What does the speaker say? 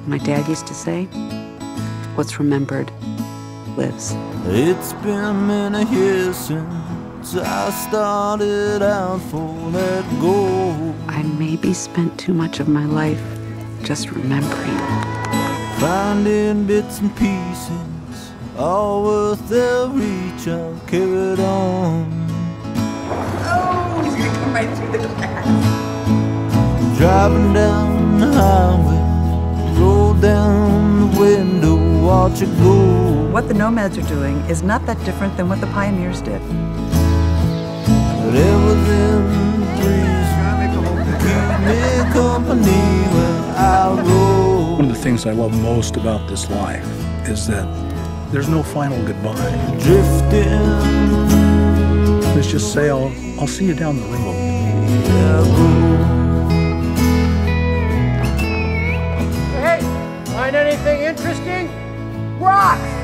My dad used to say, what's remembered lives. It's been many years since I started out for that goal. I maybe spent too much of my life just remembering. Finding bits and pieces, all worth their reach, I'll carry it on. Oh, he's gonna come right through the glass. Driving down the highway, roll down the window, watch it go. What the nomads are doing is not that different than what the pioneers did. Whatever's in the breeze, keep me company when I roll. One of the things I love most about this life is that there's no final goodbye. Drifting. Let's just say I'll see you down the road. Hey, find anything interesting? Rocks!